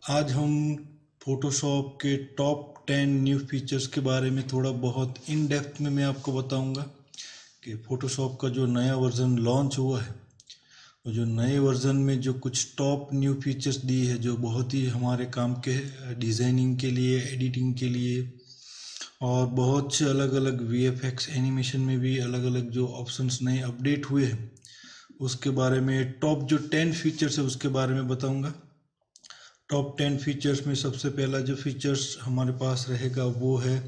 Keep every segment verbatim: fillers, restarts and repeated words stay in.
आज हम फोटोशॉप के टॉप टेन न्यू फीचर्स के बारे में थोड़ा बहुत इन डेप्थ में मैं आपको बताऊंगा कि फोटोशॉप का जो नया वर्जन लॉन्च हुआ है वो जो नए वर्जन में जो कुछ टॉप न्यू फीचर्स दिए है जो बहुत ही हमारे काम के है, डिज़ाइनिंग के लिए, एडिटिंग के लिए और बहुत से अलग अलग वी एफ एक्स एनिमेशन में भी अलग अलग जो ऑप्शंस नए अपडेट हुए हैं उसके बारे में टॉप जो टेन फीचर्स है उसके बारे में बताऊंगा। टॉप टेन फीचर्स में सबसे पहला जो फीचर्स हमारे पास रहेगा वो है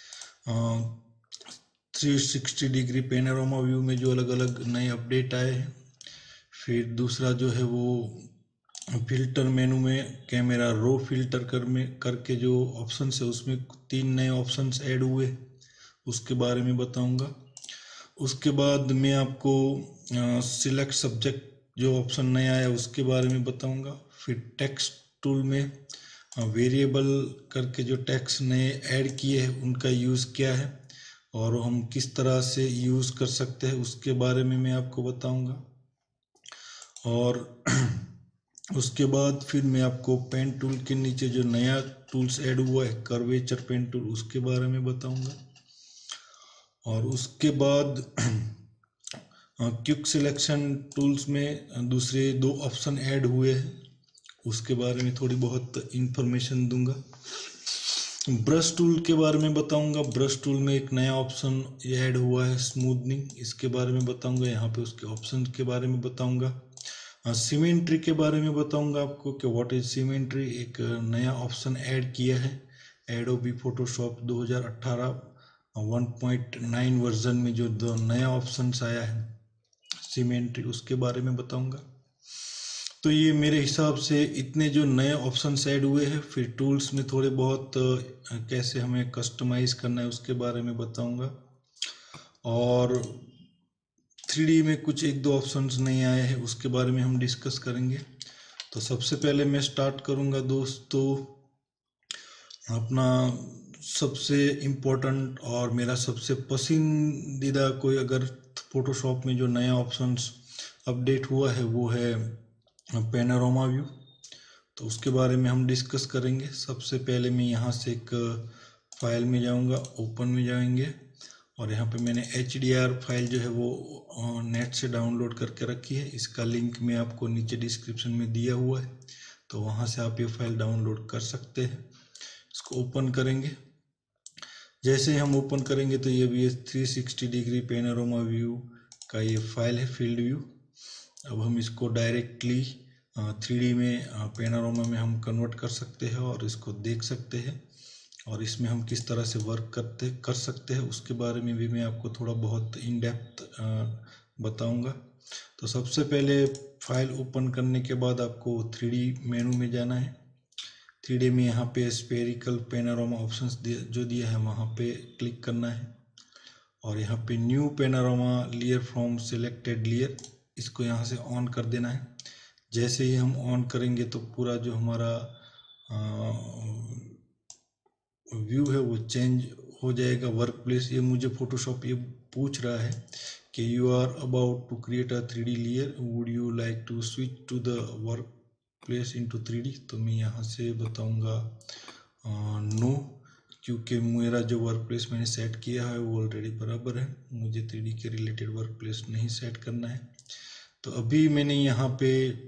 three sixty degree panorama view में जो अलग अलग नए अपडेट आए हैं। फिर दूसरा जो है वो फिल्टर मेनू में कैमरा रो फिल्टर कर में करके जो ऑप्शंस है उसमें तीन नए ऑप्शंस ऐड हुए, उसके बारे में बताऊंगा। उसके बाद मैं आपको सिलेक्ट सब्जेक्ट जो ऑप्शन नया आया उसके बारे में बताऊंगा। फिर टेक्स्ट टूल में वेरिएबल करके जो टेक्स्ट नए ऐड किए हैं उनका यूज़ क्या है और हम किस तरह से यूज़ कर सकते हैं उसके बारे में मैं आपको बताऊंगा। और उसके बाद फिर मैं आपको पेन टूल के नीचे जो नया टूल्स ऐड हुआ है कर्वेचर पेन टूल उसके बारे में बताऊंगा। और उसके बाद क्विक सिलेक्शन टूल्स में दूसरे दो ऑप्शन ऐड हुए हैं उसके बारे में थोड़ी बहुत इंफॉर्मेशन दूंगा। ब्रश टूल के बारे में बताऊंगा। ब्रश टूल में एक नया ऑप्शन ऐड हुआ है स्मूथनिंग, इसके बारे में बताऊंगा। यहाँ पे उसके ऑप्शन के बारे में बताऊंगा। सिमेट्री के बारे में बताऊंगा आपको कि व्हाट इज सिमेट्री, एक नया ऑप्शन ऐड किया है एडोबी फोटोशॉप दो हज़ार अठारह वन पॉइंट नाइन वर्जन में जो दो नया ऑप्शन आया है सिमेट्री, उसके बारे में बताऊंगा। तो ये मेरे हिसाब से इतने जो नए ऑप्शन ऐड हुए हैं। फिर टूल्स में थोड़े बहुत कैसे हमें कस्टमाइज करना है उसके बारे में बताऊंगा। और थ्री डी में कुछ एक दो ऑप्शंस नहीं आए हैं उसके बारे में हम डिस्कस करेंगे। तो सबसे पहले मैं स्टार्ट करूंगा दोस्तों अपना सबसे इम्पोर्टेंट और मेरा सबसे पसंदीदा कोई अगर फोटोशॉप में जो नया ऑप्शंस अपडेट हुआ है वो है पेनोरामा व्यू। तो उसके बारे में हम डिस्कस करेंगे। सबसे पहले मैं यहाँ से एक फाइल में जाऊँगा, ओपन में जाएंगे और यहाँ पे मैंने एच डी आर फाइल जो है वो नेट से डाउनलोड करके रखी है। इसका लिंक मैं आपको नीचे डिस्क्रिप्शन में दिया हुआ है, तो वहाँ से आप ये फाइल डाउनलोड कर सकते हैं। इसको ओपन करेंगे। जैसे हम ओपन करेंगे तो ये भी three sixty degree panorama view का ये फाइल है, फील्ड व्यू। अब हम इसको डायरेक्टली थ्री डी में पेनोरामा में हम कन्वर्ट कर सकते हैं और इसको देख सकते हैं और इसमें हम किस तरह से वर्क करते कर सकते हैं उसके बारे में भी मैं आपको थोड़ा बहुत इन डेप्थ बताऊंगा। तो सबसे पहले फाइल ओपन करने के बाद आपको थ्री डी मेनू में जाना है। थ्री डी में यहाँ पे स्फेरिकल पेनोरामा ऑप्शंस जो दिया है वहाँ पे क्लिक करना है और यहाँ पे new panorama layer from selected layer, इसको यहाँ से ऑन कर देना है। जैसे ही हम ऑन करेंगे तो पूरा जो हमारा व्यू है वो चेंज हो जाएगा। वर्क प्लेस, ये मुझे फोटोशॉप ये पूछ रहा है कि you are about to create a three D layer, would you like to switch to the work place into three D. तो मैं यहाँ से बताऊँगा नो, क्योंकि मेरा जो वर्क प्लेस मैंने सेट किया है वो ऑलरेडी बराबर है, मुझे थ्री डी के रिलेटेड वर्क प्लेस नहीं सेट करना है। तो अभी मैंने यहाँ पे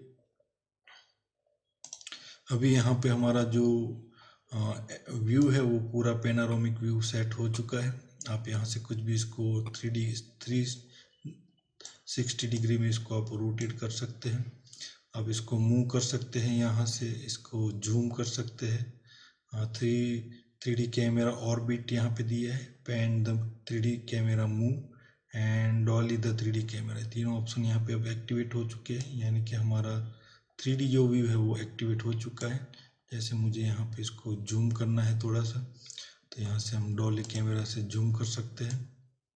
अभी यहाँ पे हमारा जो व्यू है वो पूरा पेनोरामिक व्यू सेट हो चुका है। आप यहाँ से कुछ भी इसको three D three sixty degree में इसको आप रोटेट कर सकते हैं। आप इसको मूव कर सकते हैं, यहाँ से इसको जूम कर सकते हैं। Three three D camera orbit यहाँ पे दिया है, pan the three D camera move and dolly the three D camera, तीनों ऑप्शन यहाँ पे अब एक्टिवेट हो चुके हैं, यानी कि हमारा थ्री डी जो व्यू है वो एक्टिवेट हो चुका है। जैसे मुझे यहाँ पे इसको जूम करना है थोड़ा सा, तो यहाँ से हम डॉली कैमरा से जूम कर सकते हैं।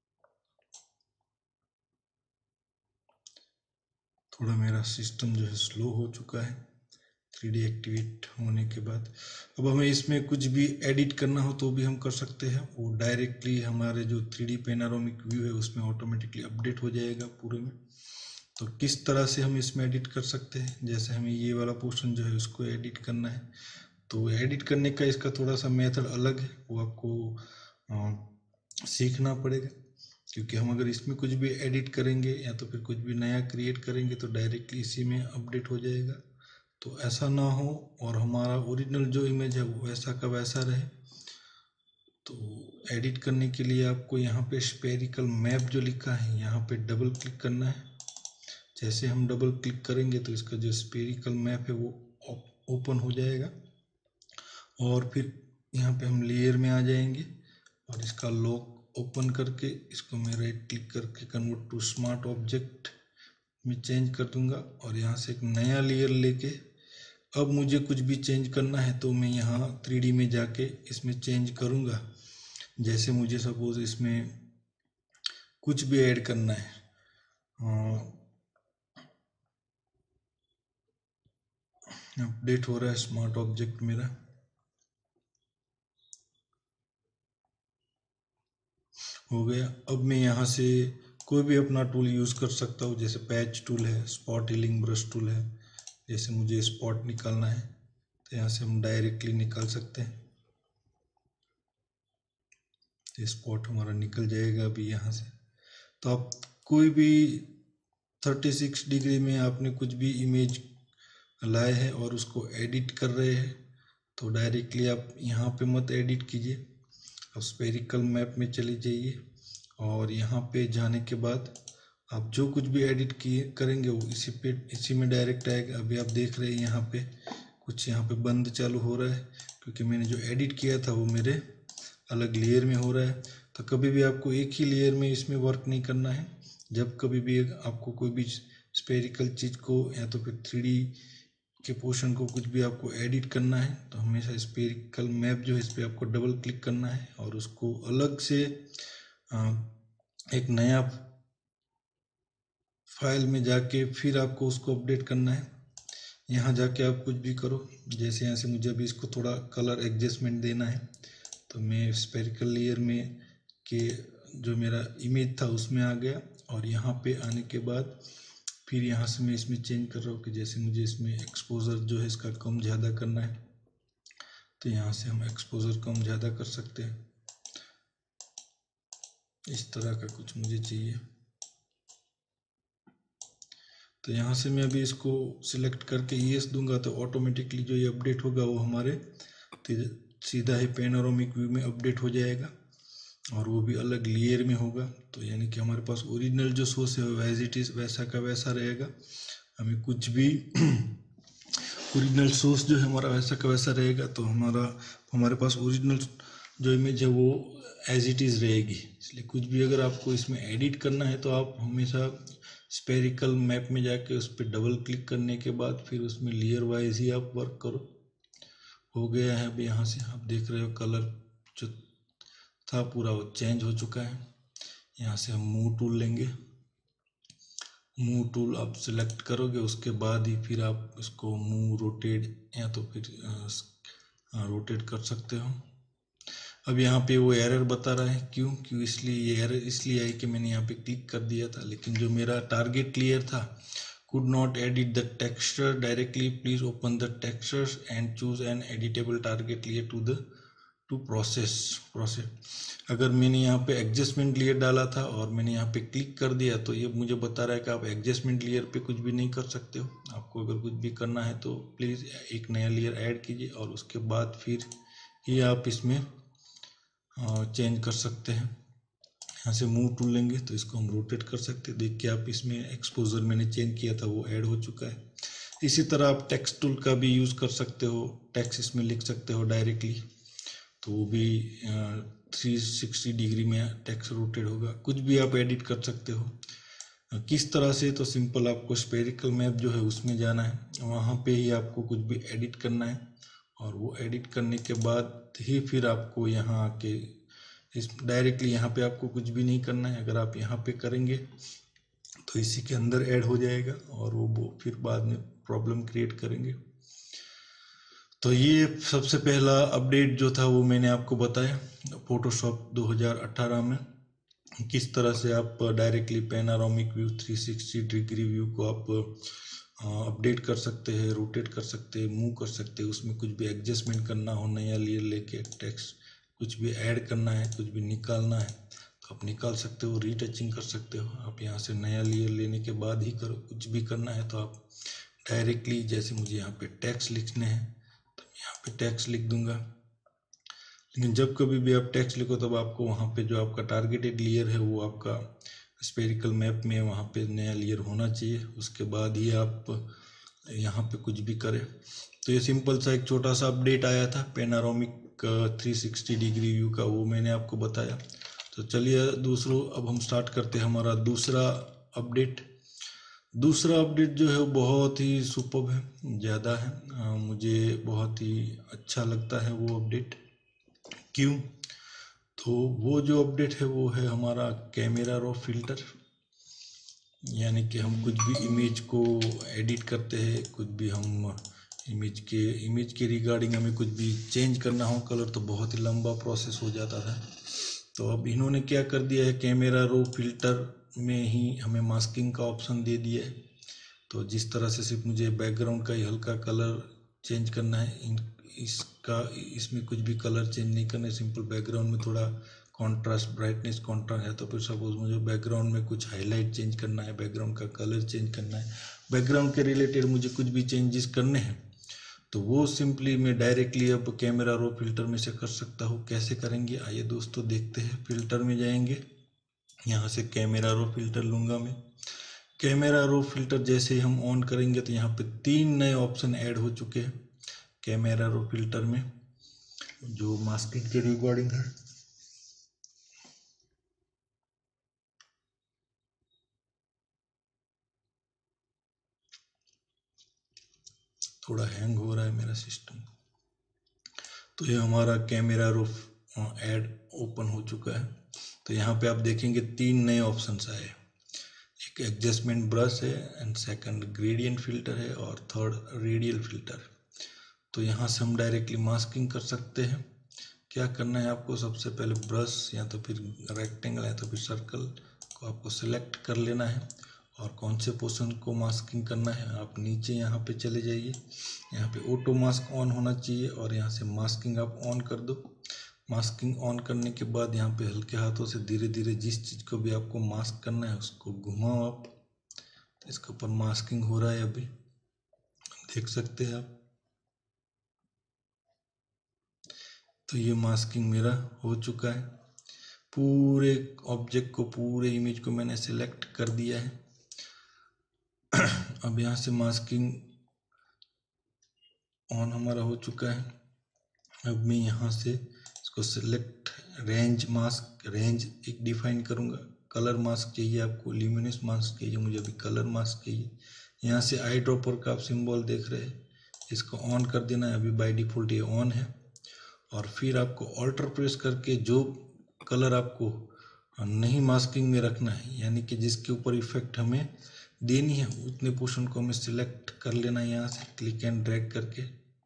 थोड़ा मेरा सिस्टम जो है स्लो हो चुका है थ्री डी एक्टिवेट होने के बाद। अब हमें इसमें कुछ भी एडिट करना हो तो भी हम कर सकते हैं, वो डायरेक्टली हमारे जो थ्री डी पेनोरामिक व्यू है उसमें ऑटोमेटिकली अपडेट हो जाएगा पूरे में। तो किस तरह से हम इसमें एडिट कर सकते हैं, जैसे हमें ये वाला पोर्शन जो है उसको एडिट करना है तो एडिट करने का इसका थोड़ा सा मेथड अलग है, वो आपको आ, सीखना पड़ेगा, क्योंकि हम अगर इसमें कुछ भी एडिट करेंगे या तो फिर कुछ भी नया क्रिएट करेंगे तो डायरेक्टली इसी में अपडेट हो जाएगा। तो ऐसा ना हो और हमारा ओरिजिनल जो इमेज है वो वैसा का वैसा रहे। तो एडिट करने के लिए आपको यहाँ पे स्फेरिकल मैप जो लिखा है यहाँ पे डबल क्लिक करना है। जैसे हम डबल क्लिक करेंगे तो इसका जो स्फेरिकल मैप है वो ओपन हो जाएगा, और फिर यहाँ पे हम लेयर में आ जाएंगे और इसका लॉक ओपन करके इसको मैं राइट क्लिक करके कन्वर्ट टू स्मार्ट ऑब्जेक्ट में चेंज कर दूंगा, और यहाँ से एक नया लेयर लेके अब मुझे कुछ भी चेंज करना है तो मैं यहाँ थ्री डी में जाके इसमें चेंज करूँगा। जैसे मुझे सपोज इसमें कुछ भी ऐड करना है, अपडेट हो रहा है स्मार्ट ऑब्जेक्ट मेरा, हो गया। अब मैं यहाँ से कोई भी अपना टूल यूज़ कर सकता हूँ, जैसे पैच टूल है, स्पॉट हीलिंग ब्रश टूल है। जैसे मुझे स्पॉट निकालना है तो यहाँ से हम डायरेक्टली निकाल सकते हैं, तो स्पॉट हमारा निकल जाएगा अभी यहाँ से। तो आप कोई भी थर्टी सिक्स डिग्री में आपने कुछ भी इमेज लाए हैं और उसको एडिट कर रहे हैं तो डायरेक्टली आप यहाँ पे मत एडिट कीजिए, अब स्फेरिकल मैप में चले जाइए और यहाँ पे जाने के बाद आप जो कुछ भी एडिट किए करेंगे वो इसी पे इसी में डायरेक्ट आएगा। अभी आप देख रहे हैं यहाँ पे कुछ यहाँ पे बंद चालू हो रहा है, क्योंकि मैंने जो एडिट किया था वो मेरे अलग लेयर में हो रहा है। तो कभी भी आपको एक ही लेयर में इसमें वर्क नहीं करना है। जब कभी भी आपको कोई भी स्फेरिकल चीज़ को या तो फिर थ्री डी के पोर्शन को कुछ भी आपको एडिट करना है तो हमेशा स्फेरिकल मैप जो है इस पर आपको डबल क्लिक करना है और उसको अलग से एक नया फाइल में जाके फिर आपको उसको अपडेट करना है। यहाँ जाके आप कुछ भी करो, जैसे यहाँ से मुझे अभी इसको थोड़ा कलर एडजस्टमेंट देना है तो मैं स्फेरिकल लेयर में के जो मेरा इमेज था उसमें आ गया, और यहाँ पे आने के बाद फिर यहाँ से मैं इसमें चेंज कर रहा हूँ कि जैसे मुझे इसमें एक्सपोजर जो है इसका कम ज़्यादा करना है तो यहाँ से हम एक्सपोजर कम ज़्यादा कर सकते हैं। इस तरह का कुछ मुझे चाहिए, तो यहाँ से मैं अभी इसको सिलेक्ट करके यस दूंगा तो ऑटोमेटिकली जो ये अपडेट होगा वो हमारे सीधा ही पैनोरामिक व्यू में अपडेट हो जाएगा, और वो भी अलग लेयर में होगा। तो यानी कि हमारे पास ओरिजिनल जो सोर्स है वो एज इट इज़ वैसा का वैसा रहेगा। हमें कुछ भी ओरिजिनल सोर्स जो है हमारा वैसा का वैसा रहेगा, तो हमारा हमारे पास ओरिजिनल जो इमेज है वो एज इट इज़ रहेगी। इसलिए कुछ भी अगर आपको इसमें एडिट करना है तो आप हमेशा स्फेरिकल मैप में जाके उस पर डबल क्लिक करने के बाद फिर उसमें लेयर वाइज ही आप वर्क करो। हो गया है अभी यहाँ से आप देख रहे हो कलर जो था पूरा वो चेंज हो चुका है। यहाँ से हम मूव टूल लेंगे, मूव टूल आप सिलेक्ट करोगे उसके बाद ही फिर आप इसको मूव रोटेट या तो फिर रोटेट कर सकते हो। अब यहाँ पे वो एरर बता रहा है, क्यों क्यों इसलिए ये एरर इसलिए आई कि मैंने यहाँ पे क्लिक कर दिया था, लेकिन जो मेरा टारगेट क्लियर था, could not edit the texture directly, please open the textures and choose an editable target layer to the to process process अगर मैंने यहाँ पे एडजस्टमेंट लेयर डाला था और मैंने यहाँ पे क्लिक कर दिया तो ये मुझे बता रहा है कि आप एडजस्टमेंट लेयर पे कुछ भी नहीं कर सकते हो। आपको अगर कुछ भी करना है तो प्लीज़ एक नया लेयर ऐड कीजिए और उसके बाद फिर ही आप इसमें चेंज कर सकते हैं। यहाँ से मूव टूल लेंगे तो इसको हम रोटेट कर सकते हैं। देखिए आप इसमें एक्सपोजर मैंने चेंज किया था वो ऐड हो चुका है। इसी तरह आप टेक्स्ट टूल का भी यूज़ कर सकते हो, टेक्स्ट इसमें लिख सकते हो डायरेक्टली, तो वो भी थ्री सिक्सटी डिग्री में टेक्स्ट रोटेट होगा। कुछ भी आप एडिट कर सकते हो। किस तरह से, तो सिंपल आपको स्फेरिकल मैप जो है उसमें जाना है, वहाँ पे ही आपको कुछ भी एडिट करना है और वो एडिट करने के बाद ही फिर आपको यहाँ आके इस डायरेक्टली यहाँ पे आपको कुछ भी नहीं करना है। अगर आप यहाँ पे करेंगे तो इसी के अंदर ऐड हो जाएगा और वो फिर बाद में प्रॉब्लम क्रिएट करेंगे। तो ये सबसे पहला अपडेट जो था वो मैंने आपको बताया फोटोशॉप दो हज़ार अठारह में किस तरह से आप directly panoramic view three sixty degree view को आप अपडेट कर सकते हैं, रोटेट कर सकते हैं, मूव कर सकते हैं। उसमें कुछ भी एडजस्टमेंट करना हो, नया लेयर लेके टेक्स्ट कुछ भी ऐड करना है, कुछ भी निकालना है तो आप निकाल सकते हो, रीटचिंग कर सकते हो। आप यहाँ से नया लेयर लेने के बाद ही करो। कुछ भी करना है तो आप डायरेक्टली, जैसे मुझे यहाँ पे टेक्स्ट लिखने हैं तो मैं यहाँ पे टेक्स्ट लिख दूंगा। लेकिन जब कभी भी आप टेक्स्ट लिखो तब आपको वहाँ पे जो आपका टारगेटेड लेयर है वो आपका स्फेरिकल मैप में वहाँ पे नया लेयर होना चाहिए, उसके बाद ही आप यहाँ पे कुछ भी करें। तो ये सिंपल सा एक छोटा सा अपडेट आया था panoramic three sixty degree view का, वो मैंने आपको बताया। तो चलिए दूसरों अब हम स्टार्ट करते हैं हमारा दूसरा अपडेट। दूसरा अपडेट जो है वो बहुत ही सुपर्ब है, ज़्यादा है, आ, मुझे बहुत ही अच्छा लगता है वो अपडेट। क्यों? तो वो जो अपडेट है वो है हमारा कैमरा रॉ फिल्टर। यानी कि हम कुछ भी इमेज को एडिट करते हैं, कुछ भी हम इमेज के इमेज के रिगार्डिंग हमें कुछ भी चेंज करना हो कलर, तो बहुत ही लंबा प्रोसेस हो जाता था। तो अब इन्होंने क्या कर दिया है, कैमरा रो फिल्टर में ही हमें मास्किंग का ऑप्शन दे दिया है। तो जिस तरह से सिर्फ मुझे बैकग्राउंड का ही हल्का कलर चेंज करना है, इन इसका इसमें कुछ भी कलर चेंज नहीं करना है, सिंपल बैकग्राउंड में थोड़ा कॉन्ट्रास्ट, ब्राइटनेस कॉन्ट्रास्ट है। तो फिर सपोज मुझे बैकग्राउंड में कुछ हाईलाइट चेंज करना है, बैकग्राउंड का कलर चेंज करना है, बैकग्राउंड के रिलेटेड मुझे कुछ भी चेंजेस करने हैं, तो वो सिंपली मैं डायरेक्टली अब कैमरा रो फिल्टर में से कर सकता हूँ। कैसे करेंगे आइए दोस्तों देखते हैं। फिल्टर में जाएंगे, यहाँ से कैमरा रो फिल्टर लूँगा मैं। कैमरा रो फिल्टर जैसे ही हम ऑन करेंगे तो यहाँ पे तीन नए ऑप्शन ऐड हो चुके हैं कैमरा रो फिल्टर में, जो मास्किंग के रिगार्डिंग है। थोड़ा हैंग हो रहा है मेरा सिस्टम। तो ये हमारा कैमरा रो ऐड ओपन हो चुका है। तो यहाँ पे आप देखेंगे तीन नए ऑप्शंस आए, एक एडजस्टमेंट ब्रश है एंड सेकंड ग्रेडियंट फिल्टर है और थर्ड रेडियल फिल्टर। तो यहाँ से हम डायरेक्टली मास्किंग कर सकते हैं। क्या करना है आपको, सबसे पहले ब्रश या तो फिर रेक्टेंगल या तो फिर सर्कल को आपको सेलेक्ट कर लेना है और कौन से पोर्शन को मास्किंग करना है। आप नीचे यहाँ पे चले जाइए, यहाँ पे ऑटो मास्क ऑन होना चाहिए और यहाँ से मास्किंग आप ऑन कर दो। मास्किंग ऑन करने के बाद यहाँ पे हल्के हाथों से धीरे धीरे जिस चीज़ को भी आपको मास्क करना है उसको घुमाओ आप। तो इसके ऊपर मास्किंग हो रहा है, अभी देख सकते हैं आप। तो ये मास्किंग मेरा हो चुका है, पूरे ऑब्जेक्ट को, पूरे इमेज को मैंने सेलेक्ट कर दिया है। अब यहाँ से मास्किंग ऑन हमारा हो चुका है। अब मैं यहाँ से इसको सेलेक्ट, रेंज मास्क, रेंज एक डिफाइन करूँगा। कलर मास्क चाहिए आपको, ल्यूमिनस मास्क चाहिए, मुझे अभी कलर मास्क चाहिए। यहाँ से आई ड्रॉपर का आप सिंबल देख रहे हैं, इसको ऑन कर देना है। अभी बाय डिफ़ॉल्ट ये ऑन है। और फिर आपको ऑल्टर प्रेस करके जो कलर आपको नहीं मास्किंग में रखना है, यानी कि जिसके ऊपर इफेक्ट हमें देनी है, उतने पोर्शन को हमें सिलेक्ट कर लेना है यहाँ से क्लिक एंड ड्रैग करके।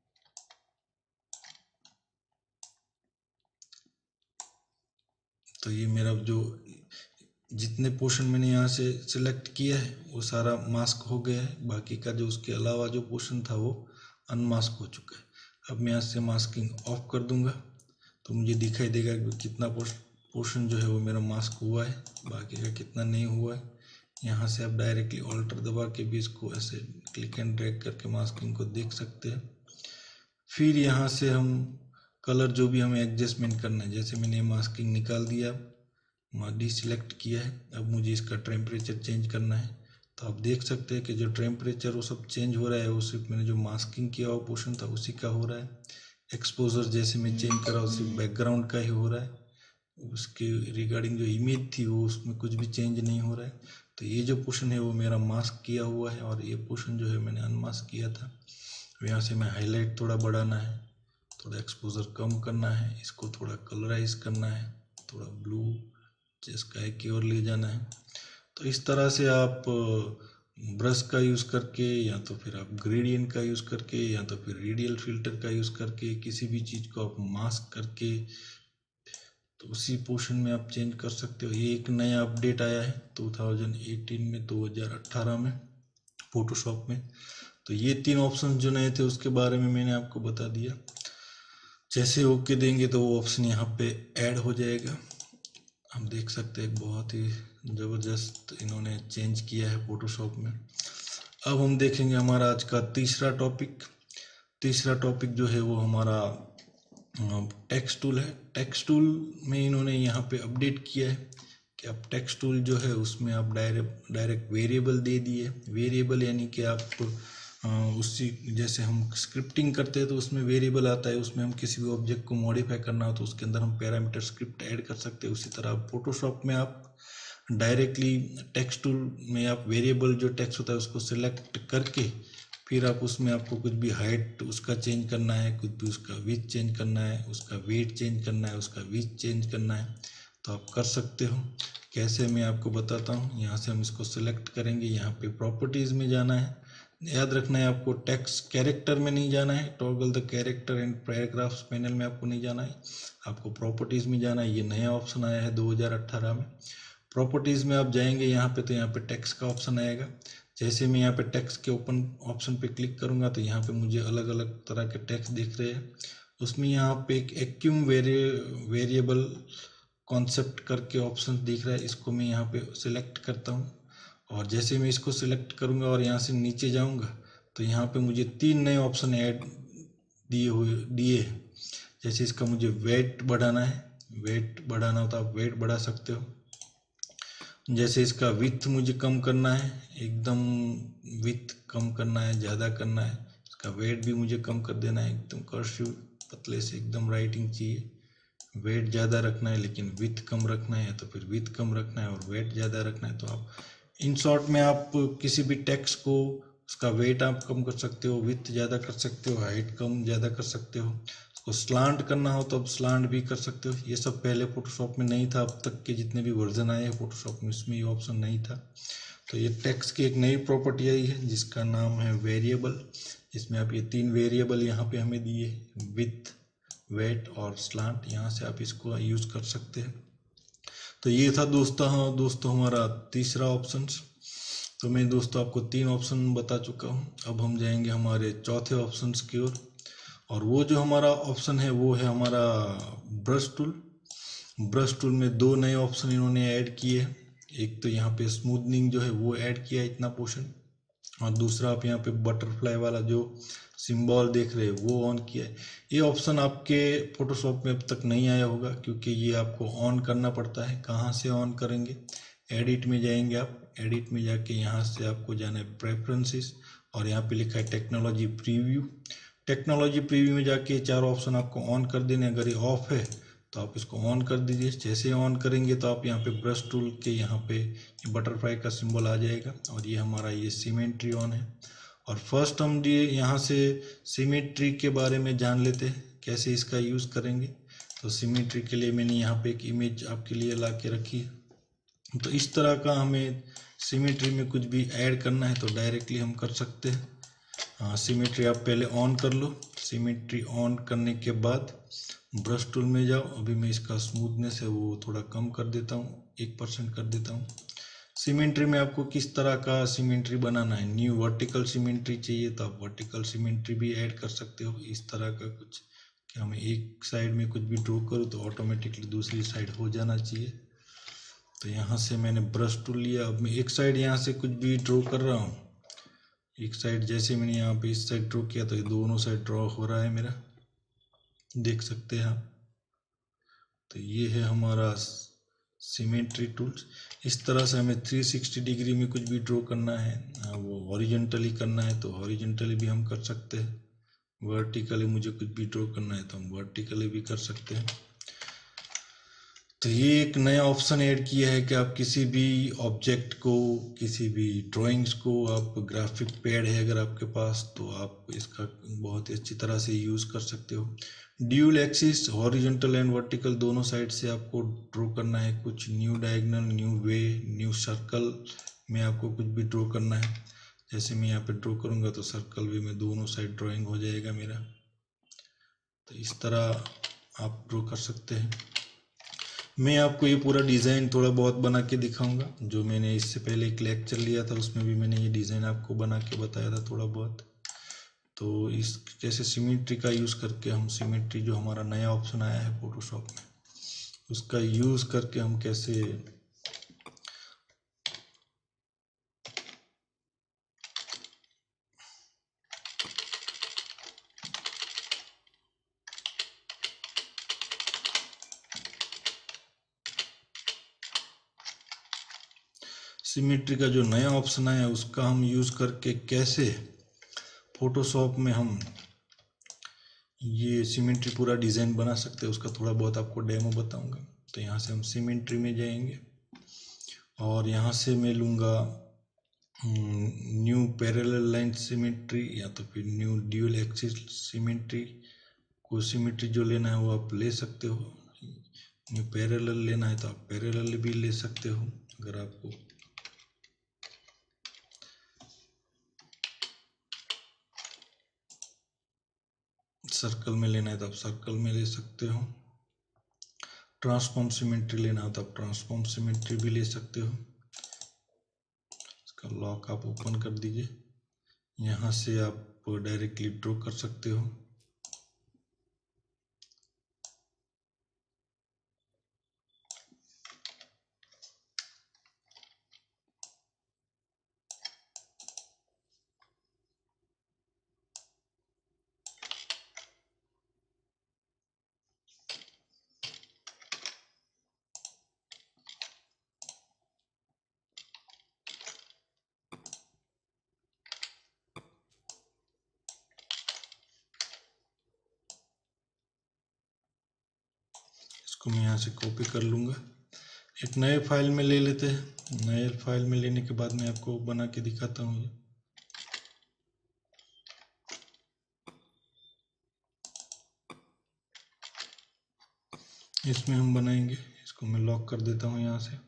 तो ये मेरा जो जितने पोर्शन मैंने यहाँ से सिलेक्ट किया है वो सारा मास्क हो गया है, बाकी का जो उसके अलावा जो पोर्शन था वो अनमास्क हो चुका है। अब मैं यहाँ से मास्किंग ऑफ कर दूंगा तो मुझे दिखाई देगा कि कितना पोर्शन जो है वो मेरा मास्क हुआ है, बाकी का कितना नहीं हुआ है। यहाँ से आप डायरेक्टली ऑल्टर दबा के भी इसको ऐसे क्लिक एंड ड्रैग करके मास्किंग को देख सकते हैं। फिर यहाँ से हम कलर जो भी हमें एडजस्टमेंट करना है, जैसे मैंने मास्किंग निकाल दिया, डी सिलेक्ट किया है, अब मुझे इसका टेम्परेचर चेंज करना है। तो आप देख सकते हैं कि जो टेम्परेचर वो सब चेंज हो रहा है, वो सिर्फ मैंने जो मास्किंग किया हुआ पोर्शन था उसी का हो रहा है। एक्सपोजर जैसे मैं चेंज कर रहा हूँ सिर्फ बैकग्राउंड का ही हो रहा है, उसके रिगार्डिंग जो इमेज थी वो उसमें कुछ भी चेंज नहीं हो रहा है। तो ये जो पोर्शन है वो मेरा मास्क किया हुआ है और ये पोर्शन जो है मैंने अनमास्क किया था। यहाँ से मैं हाईलाइट थोड़ा बढ़ाना है, थोड़ा एक्सपोजर कम करना है, इसको थोड़ा कलराइज करना है, थोड़ा ब्लू स्काई की ओर ले जाना है। तो इस तरह से आप ब्रश का यूज़ करके या तो फिर आप ग्रेडियंट का यूज़ करके या तो फिर रेडियल फिल्टर का यूज़ करके किसी भी चीज़ को आप मास्क करके तो उसी पोर्शन में आप चेंज कर सकते हो। ये एक नया अपडेट आया है दो हज़ार अठारह में, दो हज़ार अठारह में। फोटोशॉप में। तो ये तीन ऑप्शन जो नए थे उसके बारे में मैंने आपको बता दिया। जैसे ओके देंगे तो वो ऑप्शन यहाँ पे ऐड हो जाएगा। हम देख सकते हैं बहुत ही ज़बरदस्त इन्होंने चेंज किया है फोटोशॉप में। अब हम देखेंगे हमारा आज का तीसरा टॉपिक। तीसरा टॉपिक जो है वो हमारा टेक्स्ट टूल है। टेक्स्ट टूल में इन्होंने यहाँ पे अपडेट किया है कि अब टेक्स्ट टूल जो है उसमें आप डायरेक्ट डायरेक्ट वेरिएबल दे दिए। वेरिएबल यानी कि आप उसी जैसे हम स्क्रिप्टिंग करते हैं तो उसमें वेरिएबल आता है, उसमें हम किसी भी ऑब्जेक्ट को मॉडिफाई करना हो तो उसके अंदर हम पैरामीटर स्क्रिप्ट ऐड कर सकते हैं। उसी तरह फोटोशॉप में आप डायरेक्टली टेक्स्ट टूल में आप वेरिएबल जो टेक्स्ट होता है उसको सिलेक्ट करके फिर आप उसमें आपको कुछ भी हाइट उसका चेंज करना है, कुछ भी उसका विड्थ चेंज करना है, उसका वेट चेंज करना है, उसका विड्थ चेंज करना है तो आप कर सकते हो। कैसे मैं आपको बताता हूँ। यहाँ से हम इसको सिलेक्ट करेंगे, यहाँ पे प्रॉपर्टीज़ में जाना है। याद रखना है आपको टेक्स्ट कैरेक्टर में नहीं जाना है, toggle the character and paragraphs panel में आपको नहीं जाना है, आपको प्रॉपर्टीज़ में जाना है। ये नया ऑप्शन आया है दो हज़ार अठारह में। प्रॉपर्टीज़ में आप जाएंगे यहाँ पे तो यहाँ पे टेक्स्ट का ऑप्शन आएगा। जैसे मैं यहाँ पे टेक्स्ट के ओपन ऑप्शन पे क्लिक करूँगा तो यहाँ पे मुझे अलग अलग तरह के टेक्स्ट दिख रहे हैं। उसमें यहाँ पे एक एक्यूम वेरिए वेरिएबल कॉन्सेप्ट करके ऑप्शन दिख रहा है, इसको मैं यहाँ पे सिलेक्ट करता हूँ और जैसे मैं इसको सिलेक्ट करूँगा और यहाँ से नीचे जाऊँगा तो यहाँ पे मुझे तीन नए ऑप्शन ऐड दिए हुए दिए हैं। जैसे इसका मुझे वेट बढ़ाना है, वेट बढ़ाना हो तो आप वेट बढ़ा सकते हो। जैसे इसका विड्थ मुझे कम करना है, एकदम विड्थ कम करना है, ज़्यादा करना है। इसका वेट भी मुझे कम कर देना है, एकदम कर्सिव पतले से एकदम राइटिंग चाहिए। वेट ज़्यादा रखना है लेकिन विड्थ कम रखना है, तो फिर विड्थ कम रखना है और वेट ज़्यादा रखना है। तो आप इन शॉर्ट में आप किसी भी टेक्स्ट को उसका वेट आप कम कर सकते हो, विड्थ ज़्यादा कर सकते हो, हाइट कम ज़्यादा कर सकते हो। उसको स्लांट करना हो तो आप स्लांट भी कर सकते हो। ये सब पहले फोटोशॉप में नहीं था, अब तक के जितने भी वर्जन आए हैं फोटोशॉप में इसमें ये ऑप्शन नहीं था। तो ये टेक्स्ट की एक नई प्रॉपर्टी आई है जिसका नाम है वेरिएबल, जिसमें आप ये तीन वेरिएबल यहाँ पे हमें दिए, विड्थ, वेट और स्लांट। यहाँ से आप इसको यूज़ कर सकते हैं। तो ये था दोस्तों हाँ दोस्तों हमारा तीसरा ऑप्शन। तो मैं दोस्तों आपको तीन ऑप्शन बता चुका हूँ। अब हम जाएंगे हमारे चौथे ऑप्शन की ओर, और वो जो हमारा ऑप्शन है वो है हमारा ब्रश टूल। ब्रश टूल में दो नए ऑप्शन इन्होंने ऐड किए हैं। एक तो यहाँ पे स्मूथनिंग जो है वो ऐड किया है इतना पोर्शन, और दूसरा आप यहाँ पे बटरफ्लाई वाला जो सिंबल देख रहे हैं वो ऑन किया है। ये ऑप्शन आपके फोटोशॉप में अब तक नहीं आया होगा क्योंकि ये आपको ऑन करना पड़ता है। कहाँ से ऑन करेंगे, एडिट में जाएंगे आप, एडिट में जाके यहाँ से आपको जाना है प्रेफरेंसेस और यहाँ पे लिखा है टेक्नोलॉजी प्रीव्यू। टेक्नोलॉजी प्रीव्यू में जाके चार ऑप्शन आपको ऑन कर देने। अगर ये ऑफ है तो आप इसको ऑन कर दीजिए। जैसे ऑन करेंगे तो आप यहाँ पे ब्रश टूल के यहाँ पे बटरफ्लाई का सिंबल आ जाएगा और ये हमारा ये सिमेट्री ऑन है। और फर्स्ट हम ये यहाँ से सिमेट्री के बारे में जान लेते हैं कैसे इसका यूज़ करेंगे। तो सिमेट्री के लिए मैंने यहाँ पे एक इमेज आपके लिए ला के रखी है। तो इस तरह का हमें सिमेट्री में कुछ भी ऐड करना है तो डायरेक्टली हम कर सकते हैं। हाँ, सिमेट्री आप पहले ऑन कर लो। सिमेट्री ऑन करने के बाद ब्रश टूल में जाओ। अभी मैं इसका स्मूथनेस है वो थोड़ा कम कर देता हूँ, एक परसेंट कर देता हूँ। सिमेट्री में आपको किस तरह का सिमेट्री बनाना है, न्यू वर्टिकल सिमेट्री चाहिए तो आप वर्टिकल सिमेट्री भी ऐड कर सकते हो। इस तरह का कुछ कि हमें एक साइड में कुछ भी ड्रॉ करूँ तो ऑटोमेटिकली दूसरी साइड हो जाना चाहिए। तो यहाँ से मैंने ब्रश टूल लिया। अब मैं एक साइड यहाँ से कुछ भी ड्रॉ कर रहा हूँ। एक साइड जैसे मैंने यहाँ पे इस साइड ड्रॉ किया तो ये दोनों साइड ड्रॉ हो रहा है मेरा, देख सकते हैं आप। तो ये है हमारा सिमेट्री टूल्स। इस तरह से हमें तीन सौ साठ डिग्री में कुछ भी ड्रॉ करना है, वो हॉरिजॉन्टली करना है तो हॉरिजॉन्टली भी हम कर सकते हैं। वर्टिकली मुझे कुछ भी ड्रॉ करना है तो हम वर्टिकली भी कर सकते हैं। तो ये एक नया ऑप्शन ऐड किया है कि आप किसी भी ऑब्जेक्ट को, किसी भी ड्राइंग्स को, आप ग्राफिक पैड है अगर आपके पास तो आप इसका बहुत ही अच्छी तरह से यूज़ कर सकते हो। Dual axis horizontal and vertical दोनों साइड से आपको ड्रॉ करना है कुछ new diagonal, new way, new circle में आपको कुछ भी ड्रॉ करना है। जैसे मैं यहाँ पे ड्रॉ करूँगा तो सर्कल वे में दोनों साइड ड्राइंग हो जाएगा मेरा। तो इस तरह आप ड्रॉ कर सकते हैं। मैं आपको ये पूरा डिज़ाइन थोड़ा बहुत बना के दिखाऊंगा। जो मैंने इससे पहले एक लेक्चर लिया था उसमें भी मैंने ये डिज़ाइन आपको बना के बताया था थोड़ा बहुत। तो इस कैसे सिमेट्री का यूज़ करके हम सिमेट्री जो हमारा नया ऑप्शन आया है फोटोशॉप में, उसका यूज़ करके हम कैसे सिमेट्री का जो नया ऑप्शन आया है उसका हम यूज़ करके कैसे फोटोशॉप में हम ये सिमेट्री पूरा डिज़ाइन बना सकते हैं, उसका थोड़ा बहुत आपको डेमो बताऊंगा। तो यहाँ से हम सिमेट्री में जाएंगे और यहाँ से मैं लूँगा न्यू पैरेलल लाइन सिमेट्री या तो फिर न्यू ड्यूल एक्सिस सिमेट्री। को सिमेट्री जो लेना है वो आप ले सकते हो। न्यू पैरेलल लेना है तो आप पैरेलल भी ले सकते हो। अगर आपको सर्कल में लेना है तो आप सर्कल में ले सकते हो। ट्रांसफॉर्म सिमेट्री लेना हो तो आप ट्रांसफॉर्म सिमेट्री भी ले सकते हो। इसका लॉक आप ओपन कर दीजिए। यहाँ से आप डायरेक्टली ड्रॉ कर सकते हो। इसको मैं यहाँ से कॉपी कर लूँगा। एक नए फाइल में ले लेते हैं। नए फाइल में लेने के बाद मैं आपको बना के दिखाता हूँ। इसमें हम बनाएंगे। इसको मैं लॉक कर देता हूँ। यहाँ से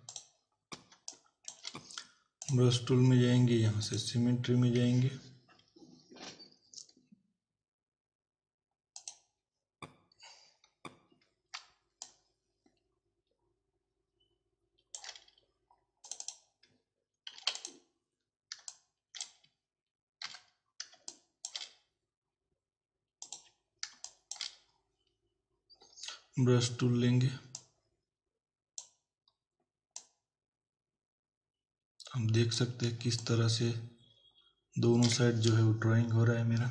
ब्रश टूल में जाएंगे, यहाँ से सिमेट्री में जाएंगे। ब्रश टूल लेंगे। हम देख सकते हैं किस तरह से दोनों साइड जो है वो ड्राइंग हो रहा है मेरा।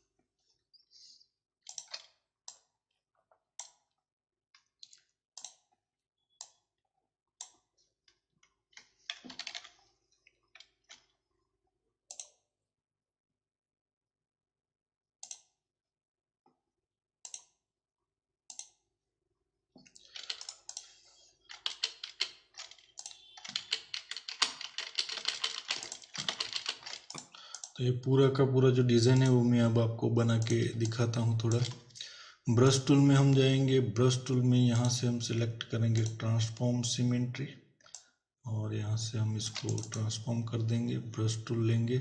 तो ये पूरा का पूरा जो डिज़ाइन है वो मैं अब आपको बना के दिखाता हूँ थोड़ा। ब्रश टूल में हम जाएंगे। ब्रश टूल में यहाँ से हम सिलेक्ट करेंगे ट्रांसफॉर्म सिमेट्री और यहाँ से हम इसको ट्रांसफॉर्म कर देंगे। ब्रश टूल लेंगे।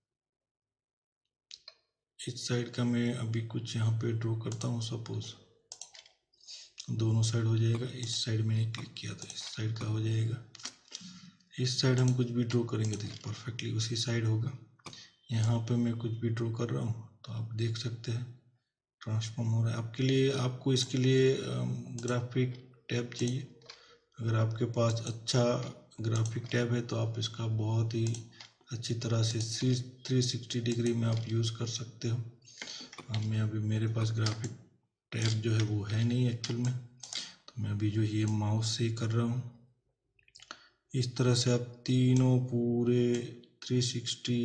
इस साइड का मैं अभी कुछ यहाँ पे ड्रॉ करता हूँ। सपोज दोनों साइड हो जाएगा। इस साइड मैंने क्लिक किया था, इस साइड का हो जाएगा। इस साइड हम कुछ भी ड्रॉ करेंगे तो परफेक्टली उसी साइड होगा। यहाँ पे मैं कुछ भी ड्रॉ कर रहा हूँ तो आप देख सकते हैं ट्रांसफॉर्म हो रहा है। आपके लिए आपको इसके लिए ग्राफिक टैब चाहिए। अगर आपके पास अच्छा ग्राफिक टैब है तो आप इसका बहुत ही अच्छी तरह से थ्री सिक्सटी डिग्री में आप यूज़ कर सकते हो। मैं अभी मेरे पास ग्राफिक टैब जो है वो है नहीं एक्चुअल में, तो मैं अभी जो ये माउस से ही कर रहा हूँ। इस तरह से आप तीनों पूरे थ्री सिक्सटी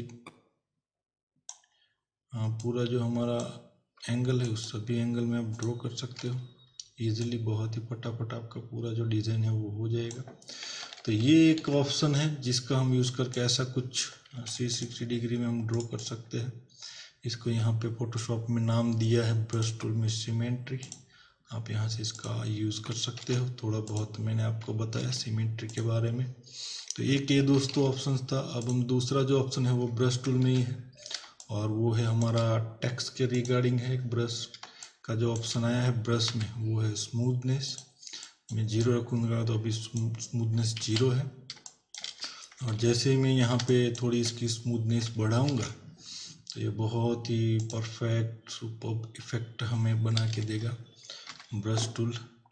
हाँ पूरा जो हमारा एंगल है उस सभी एंगल में आप ड्रॉ कर सकते हो इजीली। बहुत ही फटाफट आपका पूरा जो डिज़ाइन है वो हो जाएगा। तो ये एक ऑप्शन है जिसका हम यूज़ करके ऐसा कुछ थ्री सिक्सटी डिग्री में हम ड्रॉ कर सकते हैं। इसको यहाँ पे फोटोशॉप में नाम दिया है ब्रश टूल में सिमेट्री। आप यहाँ से इसका यूज़ कर सकते हो। थोड़ा बहुत मैंने आपको बताया सिमेट्री के बारे में। तो एक ये दोस्तों ऑप्शन था। अब हम दूसरा जो ऑप्शन है वो ब्रश टूल में ही है और वो है हमारा टेक्स्ट के रिगार्डिंग है। एक ब्रश का जो ऑप्शन आया है ब्रश में वो है स्मूथनेस। मैं जीरो रखूँगा तो अभी स्मूथनेस जीरो है। और जैसे ही मैं यहाँ पे थोड़ी इसकी स्मूथनेस बढ़ाऊँगा तो ये बहुत ही परफेक्ट सुपर्ब इफेक्ट हमें बना के देगा ब्रश टूल।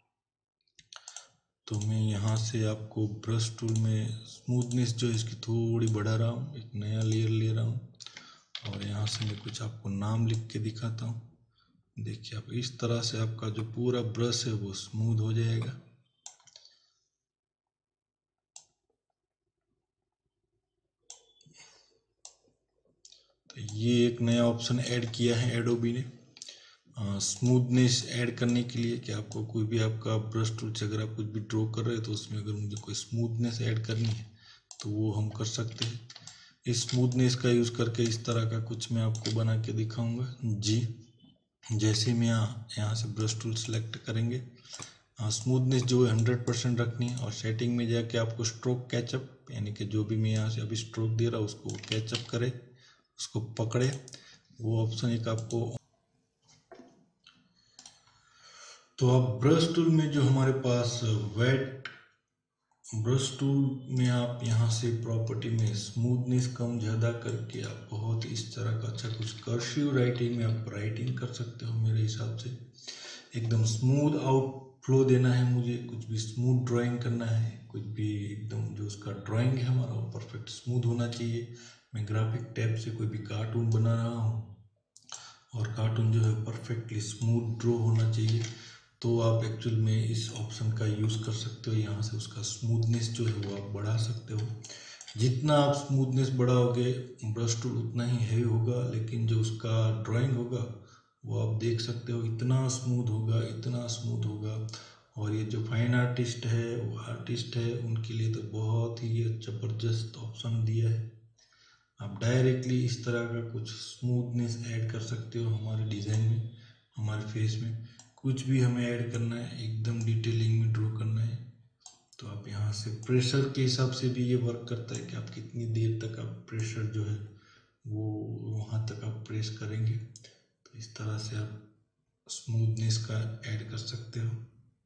तो मैं यहाँ से आपको ब्रश टूल में स्मूथनेस जो है इसकी थोड़ी बढ़ा रहा हूँ, एक नया लेयर ले रहा हूँ और यहाँ से मैं कुछ आपको नाम लिख के दिखाता हूँ। देखिए आप इस तरह से आपका जो पूरा ब्रश है वो स्मूथ हो जाएगा। तो ये एक नया ऑप्शन ऐड किया है एडोबी ने स्मूथनेस ऐड करने के लिए, कि आपको कोई भी आपका ब्रश टूल से अगर आप कुछ भी ड्रॉ कर रहे हैं तो उसमें अगर मुझे कोई स्मूथनेस ऐड करनी है तो वो हम कर सकते हैं। इस स्मूथनेस का यूज़ करके इस तरह का कुछ मैं आपको बना के दिखाऊंगा जी। जैसे मैं यहाँ यहाँ से ब्रश टूल सेलेक्ट करेंगे, स्मूथनेस जो है हंड्रेड परसेंट रखनी है और सेटिंग में जाके आपको स्ट्रोक कैचअप, यानी कि जो भी मैं यहाँ से अभी स्ट्रोक दे रहा हूँ उसको कैचअप करे, उसको पकड़े, वो ऑप्शन एक आपको। तो अब ब्रश टूल में जो हमारे पास वेट ब्रश टूल में आप यहाँ से प्रॉपर्टी में स्मूथनेस कम ज़्यादा करके आप बहुत इस तरह का अच्छा कुछ कर्सिव राइटिंग में आप राइटिंग कर सकते हो। मेरे हिसाब से एकदम स्मूथ आउटफ्लो देना है मुझे, कुछ भी स्मूथ ड्राइंग करना है, कुछ भी एकदम जो उसका ड्राइंग है हमारा वो परफेक्ट स्मूथ होना चाहिए। मैं ग्राफिक टैब से कोई भी कार्टून बना रहा हूँ और कार्टून जो है परफेक्टली स्मूथ ड्रॉ होना चाहिए, तो आप एक्चुअल में इस ऑप्शन का यूज़ कर सकते हो। यहाँ से उसका स्मूथनेस जो है वो आप बढ़ा सकते हो। जितना आप स्मूथनेस बढ़ाओगे ब्रश टूल उतना ही हैवी होगा, लेकिन जो उसका ड्राइंग होगा वो आप देख सकते हो इतना स्मूथ होगा, इतना स्मूथ होगा। और ये जो फाइन आर्टिस्ट है वो आर्टिस्ट है उनके लिए तो बहुत ही ज़बरदस्त ऑप्शन दिया है। आप डायरेक्टली इस तरह का कुछ स्मूथनेस ऐड कर सकते हो हमारे डिज़ाइन में, हमारे फेस में कुछ भी हमें ऐड करना है, एकदम डिटेलिंग में ड्रॉ करना है तो आप यहाँ से प्रेशर के हिसाब से भी ये वर्क करता है कि आप कितनी देर तक आप प्रेशर जो है वो वहाँ तक आप प्रेस करेंगे। तो इस तरह से आप स्मूथनेस का ऐड कर सकते हो।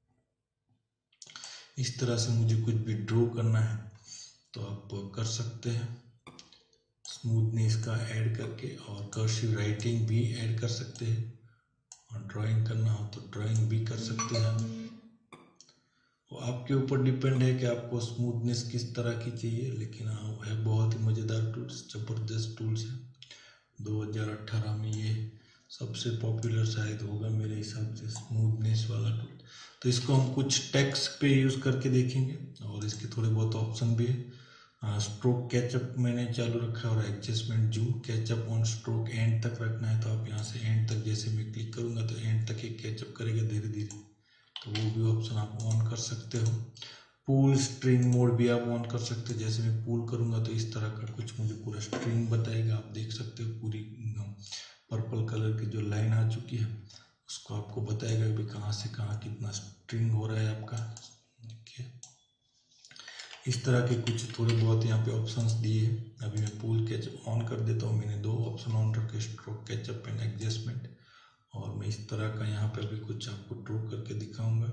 इस तरह से मुझे कुछ भी ड्रॉ करना है तो आप कर सकते हैं स्मूथनेस का ऐड करके, और कर्सिव राइटिंग भी ऐड कर सकते हैं, और ड्राइंग करना हो तो ड्राइंग भी कर सकते हैं। वो आपके ऊपर डिपेंड है कि आपको स्मूथनेस किस तरह की चाहिए, लेकिन हाँ वो है बहुत ही मज़ेदार टूल्स, ज़बरदस्त टूल्स है। दो हज़ार अठारह में ये सबसे पॉपुलर शायद होगा मेरे हिसाब से स्मूथनेस वाला टूल। तो इसको हम कुछ टेक्स्ट पे यूज़ करके देखेंगे और इसके थोड़े बहुत ऑप्शन भी है। स्ट्रोक कैचअप मैंने चालू रखा है और adjustment zoom catch up on stroke end तक रखना है, तो आप यहाँ से एंड तक जैसे मैं क्लिक करूँगा तो एंड तक ये कैचअप करेगा धीरे धीरे, तो वो भी ऑप्शन आप ऑन कर सकते हो। पूल स्ट्रिंग मोड भी आप ऑन कर सकते हो, जैसे मैं पूल करूँगा तो इस तरह का कुछ मुझे पूरा स्ट्रिंग बताएगा, आप देख सकते हो पूरी पर्पल कलर की जो लाइन आ चुकी है उसको आपको बताएगा कि कहाँ से कहाँ कितना स्ट्रिंग हो रहा है आपका। देखिए इस तरह के कुछ थोड़े बहुत यहाँ पे ऑप्शंस दिए हैं। अभी मैं पूल कैचअप ऑन कर देता हूँ, मैंने दो ऑप्शन ऑन रखे, स्ट्रोक कैचअप एंड एडजस्टमेंट, और मैं इस तरह का यहाँ पे अभी कुछ आपको ड्रॉ करके दिखाऊंगा।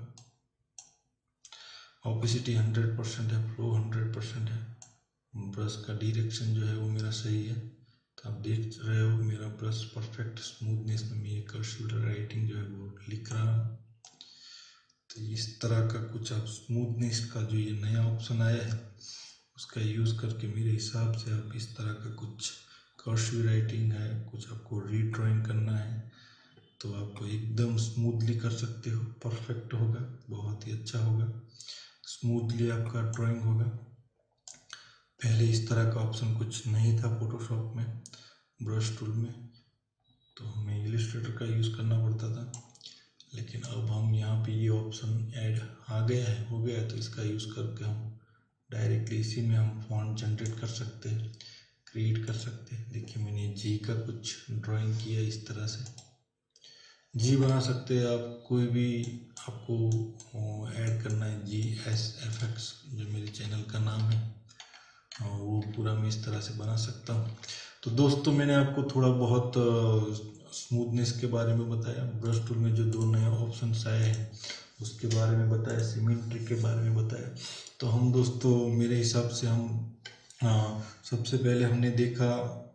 ऑपेसिटी हंड्रेड परसेंट है, फ्लो हंड्रेड परसेंट है, ब्रश का डायरेक्शन जो है वो मेरा सही है, तो आप देख रहे हो मेरा ब्रश परफेक्ट स्मूथनेस में मैं ये कर्सिव राइटिंग जो है वो लिख रहा हूँ। तो इस तरह का कुछ आप स्मूथनेस का जो ये नया ऑप्शन आया है उसका यूज़ करके मेरे हिसाब से आप इस तरह का कुछ कर्सिव राइटिंग है, कुछ आपको रीड्राइंग करना है तो आपको एकदम स्मूथली कर सकते हो, परफेक्ट होगा, बहुत ही अच्छा होगा, स्मूथली आपका ड्राइंग होगा। पहले इस तरह का ऑप्शन कुछ नहीं था फोटोशॉप में, ब्रश टूल में, तो हमें इलिस्ट्रेटर का यूज़ करना पड़ता था, लेकिन अब हम यहाँ पे ये ऑप्शन ऐड आ गया है, हो गया है, तो इसका यूज़ करके हम डायरेक्टली इसी में हम फॉन्ट जनरेट कर सकते हैं, क्रिएट कर सकते हैं। देखिए मैंने जी का कुछ ड्राइंग किया इस तरह से, जी बना सकते हैं आप, कोई भी आपको ऐड करना है जी एस एफ एक्स जो मेरे चैनल का नाम है वो पूरा मैं इस तरह से बना सकता हूँ। तो दोस्तों मैंने आपको थोड़ा बहुत स्मूथनेस के बारे में बताया। ब्रश टूल में जो दो नए ऑप्शंस आए हैं उसके बारे में बताया, सिमेट्री के बारे में बताया। तो हम दोस्तों मेरे हिसाब से हम आ, सबसे पहले हमने देखा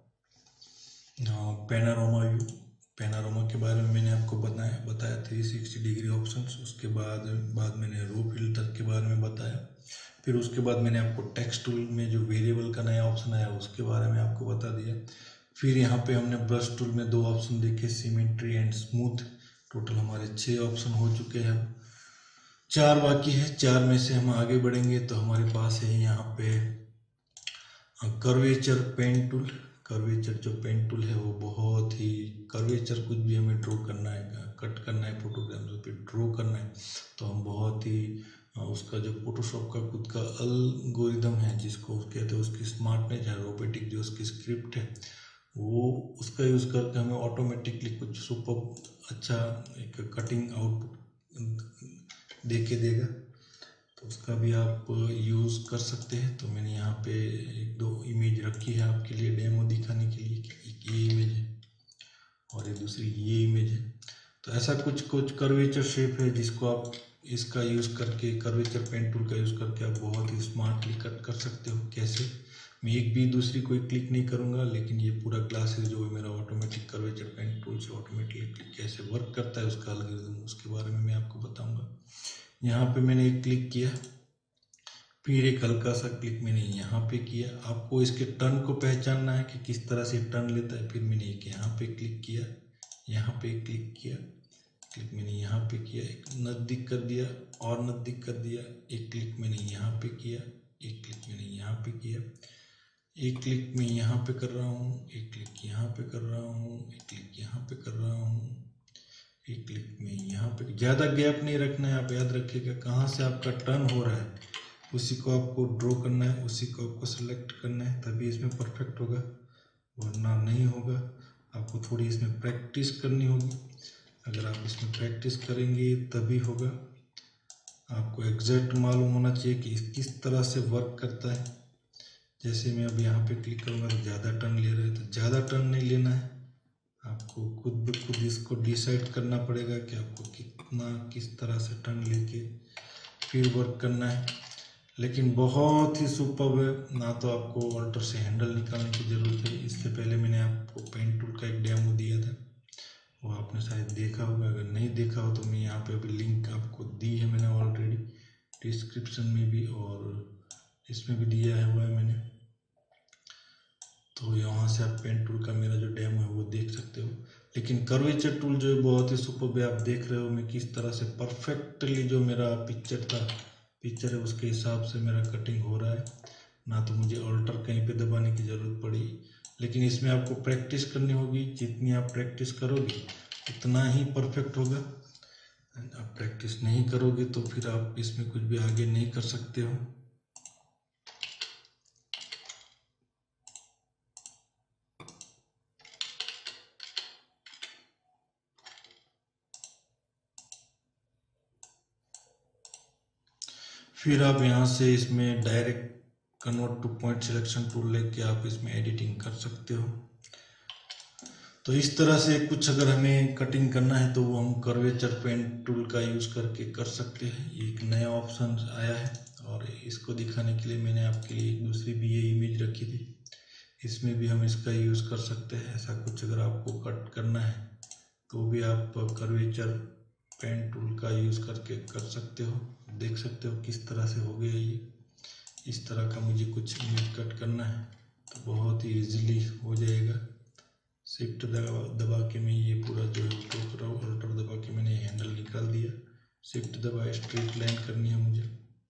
पैनारोमा व्यू। पैनारोमा के बारे में मैंने आपको बताया बताया थ्री सिक्सटी डिग्री ऑप्शंस। उसके बाद बाद मैंने रो फिल्टर के बारे में बताया। फिर उसके बाद मैंने आपको टेक्स्ट टूल में जो वेरिएबल का नया ऑप्शन आया उसके बारे में आपको बता दिया। फिर यहाँ पे हमने ब्रश टूल में दो ऑप्शन देखे, सिमेट्री एंड स्मूथ। टोटल हमारे छः ऑप्शन हो चुके हैं, चार बाकी है। चार में से हम आगे बढ़ेंगे तो हमारे पास है यहाँ पे कर्वेचर पेन टूल। कर्वेचर जो पेन टूल है वो बहुत ही, कर्वेचर कुछ भी हमें ड्रॉ करना है, कट करना है, फोटोग्राफ्स पे ड्रॉ करना है, तो हम बहुत ही उसका जो फोटोशॉप का खुद का एल्गोरिदम है जिसको कहते हैं, उसकी स्मार्टनेस है, रोबोटिक जो उसकी स्क्रिप्ट है, वो उसका यूज़ करके हमें ऑटोमेटिकली कुछ सुपर अच्छा एक कटिंग आउटपुट दे के देगा। तो उसका भी आप यूज़ कर सकते हैं। तो मैंने यहाँ पे एक दो इमेज रखी है आपके लिए डेमो दिखाने के लिए। एक ये इमेज है और ये दूसरी ये इमेज है। तो ऐसा कुछ कुछ कर्वेचर शेप है जिसको आप इसका यूज़ करके, कर्वेचर पेन टूल का यूज़ करके आप बहुत ही स्मार्टली कट कर सकते हो। कैसे, मैं एक भी दूसरी कोई क्लिक नहीं करूँगा, लेकिन ये पूरा ग्लासेस जो है मेरा ऑटोमेटिक कर्वेचर पेन टूल से ऑटोमेटिकली कैसे वर्क करता है उसका एल्गोरिथम, उसके बारे में मैं आपको बताऊँगा। यहाँ पे मैंने एक क्लिक किया, फिर एक हल्का सा क्लिक मैंने यहाँ पे किया। आपको इसके टर्न को पहचानना है कि किस तरह से टर्न लेता है। फिर मैंने एक यहाँ पे क्लिक किया, यहाँ पे क्लिक किया, क्लिक मैंने यहाँ पे किया, एक नज़दीक कर दिया और नज़दीक कर दिया, एक क्लिक मैंने यहाँ पे किया, एक क्लिक मैंने यहाँ पे किया, एक क्लिक मैं यहाँ पे कर रहा हूँ, एक क्लिक यहाँ पे कर रहा हूँ, एक क्लिक यहाँ पे कर रहा हूँ, एक क्लिक में यहाँ पे। ज़्यादा गैप नहीं रखना है, आप याद रखिएगा कहाँ से आपका टर्न हो रहा है उसी को आपको ड्रॉ करना है, उसी को आपको सेलेक्ट करना है, तभी इसमें परफेक्ट होगा, वरना नहीं होगा। आपको थोड़ी इसमें प्रैक्टिस करनी होगी। अगर आप इसमें प्रैक्टिस करेंगे तभी होगा। आपको एग्जैक्ट मालूम होना चाहिए कि किस तरह से वर्क करता है। जैसे मैं अब यहाँ पे क्लिक करूँगा तो ज़्यादा टर्न ले रहे हैं, तो ज़्यादा टर्न नहीं लेना है। आपको खुद ब खुद इसको डिसाइड करना पड़ेगा कि आपको कितना किस तरह से टर्न लेके फिर वर्क करना है। लेकिन बहुत ही सुपर्ब है। ना तो आपको ऑल्टर से हैंडल निकालने की ज़रूरत है। इससे पहले मैंने आपको पेन टूल का एक डेमो दिया था, वो आपने शायद देखा होगा। अगर नहीं देखा हो तो मैं यहाँ पे अभी लिंक आपको दी है मैंने ऑलरेडी, डिस्क्रिप्शन में भी और इसमें भी दिया हुआ है मैंने। तो यहाँ से आप पेन टूल का मेरा जो डेमो है वो देख सकते हो। लेकिन कर्वेचर टूल जो है बहुत ही सुपर्ब है। आप देख रहे हो मैं किस तरह से परफेक्टली जो मेरा पिक्चर था पिक्चर है उसके हिसाब से मेरा कटिंग हो रहा है। ना तो मुझे ऑल्टर कहीं पे दबाने की ज़रूरत पड़ी। लेकिन इसमें आपको प्रैक्टिस करनी होगी। जितनी आप प्रैक्टिस करोगे उतना ही परफेक्ट होगा। आप प्रैक्टिस नहीं करोगे तो फिर आप इसमें कुछ भी आगे नहीं कर सकते हो। फिर आप यहाँ से इसमें direct convert to point selection tool लेके आप इसमें एडिटिंग कर सकते हो। तो इस तरह से कुछ अगर हमें कटिंग करना है तो वो हम कर्वेचर पेन टूल का यूज़ करके कर सकते हैं। ये एक नया ऑप्शन आया है और इसको दिखाने के लिए मैंने आपके लिए एक दूसरी भी ये इमेज रखी थी। इसमें भी हम इसका यूज़ कर सकते हैं। ऐसा कुछ अगर आपको कट करना है तो भी आप कर्वेचर पेन टूल का यूज़ करके कर सकते हो। देख सकते हो किस तरह से हो गया ये। इस तरह का मुझे कुछ इमेज कट करना है तो बहुत ही इजीली हो जाएगा। शिफ्ट दबा दबा के मैं ये पूरा जो है ड्रॉ कर रहा हूँ। अल्टर दबा के मैंने हैंडल निकाल दिया। शिफ्ट दबा स्ट्रेट लाइन करनी है मुझे।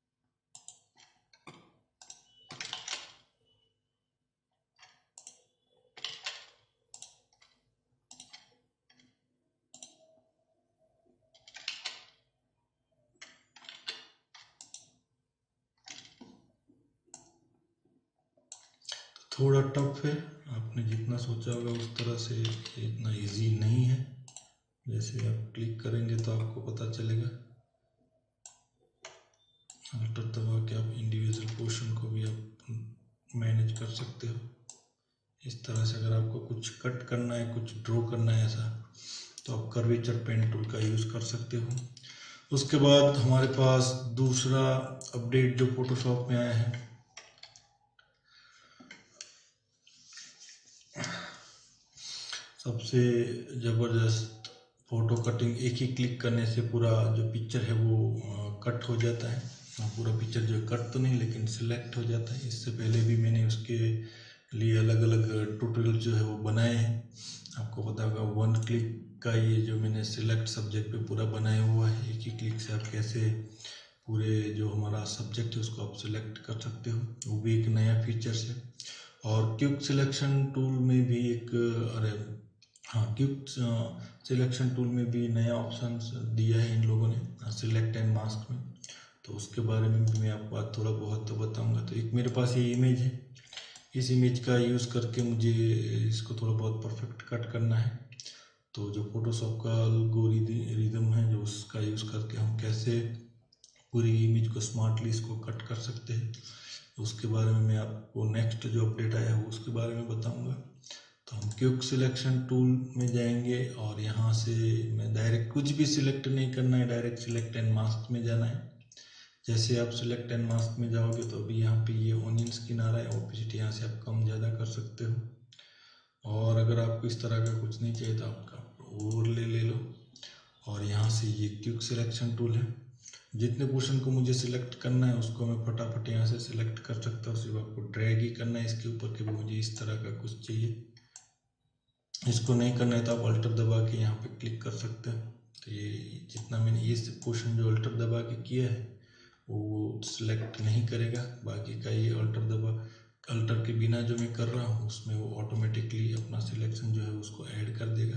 थोड़ा टफ है, आपने जितना सोचा होगा उस तरह से इतना इजी नहीं है। जैसे आप क्लिक करेंगे तो आपको पता चलेगा। अल्टर दबा के आप इंडिविजुअल पोर्शन को भी आप मैनेज कर सकते हो। इस तरह से अगर आपको कुछ कट करना है, कुछ ड्रॉ करना है ऐसा, तो आप कर्वेचर पेन टूल का यूज़ कर सकते हो। उसके बाद हमारे पास दूसरा अपडेट जो फोटोशॉप में आया है, सबसे ज़बरदस्त फ़ोटो कटिंग। एक ही क्लिक करने से पूरा जो पिक्चर है वो कट हो जाता है। पूरा पिक्चर जो कट तो नहीं लेकिन सिलेक्ट हो जाता है। इससे पहले भी मैंने उसके लिए अलग अलग ट्यूटोरियल जो है वो बनाए हैं। आपको पता होगा वन क्लिक का ये जो मैंने सिलेक्ट सब्जेक्ट पे पूरा बनाया हुआ है। एक ही क्लिक से आप कैसे पूरे जो हमारा सब्जेक्ट है उसको आप सिलेक्ट कर सकते हो, वो भी एक नया फीचर्स है। और क्विक सिलेक्शन टूल में भी एक अरे हाँ क्विक सिलेक्शन टूल में भी नया ऑप्शन दिया है इन लोगों ने सिलेक्ट एंड मास्क में, तो उसके बारे में भी मैं आपको आज थोड़ा बहुत तो बताऊंगा। तो एक मेरे पास ये इमेज है, इस इमेज का यूज़ करके मुझे इसको थोड़ा बहुत परफेक्ट कट करना है। तो जो फोटोशॉप का एल्गोरिदम है जो उसका यूज़ करके हम कैसे पूरी इमेज को स्मार्टली इसको कट कर सकते हैं, उसके बारे में मैं आपको नेक्स्ट जो अपडेट आया है उसके बारे में बताऊंगा। तो हम क्विक सिलेक्शन टूल में जाएंगे और यहाँ से मैं डायरेक्ट कुछ भी सिलेक्ट नहीं करना है, डायरेक्ट सिलेक्ट एंड मास्क में जाना है। जैसे आप सिलेक्ट एंड मास्क में जाओगे तो अभी यहाँ पे ये ऑनियन स्किन आ रहा है, ऑपोजिट यहाँ से आप कम ज़्यादा कर सकते हो। और अगर आपको इस तरह का कुछ नहीं चाहिए तो आपका ओवरले ले लो। और यहाँ से ये क्विक सिलेक्शन टूल है, जितने पोर्शन को मुझे सिलेक्ट करना है उसको मैं फटाफट यहाँ से सिलेक्ट कर सकता हूँ। सिर्फ आपको ड्रैग ही करना है इसके ऊपर कि मुझे इस तरह का कुछ चाहिए। इसको नहीं करना है तो आप अल्टर दबा के यहाँ पे क्लिक कर सकते हैं। तो ये जितना मैंने ये पोर्शन जो अल्टर दबा के किया है वो सिलेक्ट नहीं करेगा, बाकी का ये अल्टर दबा अल्टर के बिना जो मैं कर रहा हूँ उसमें वो ऑटोमेटिकली अपना सिलेक्शन जो है उसको ऐड कर देगा।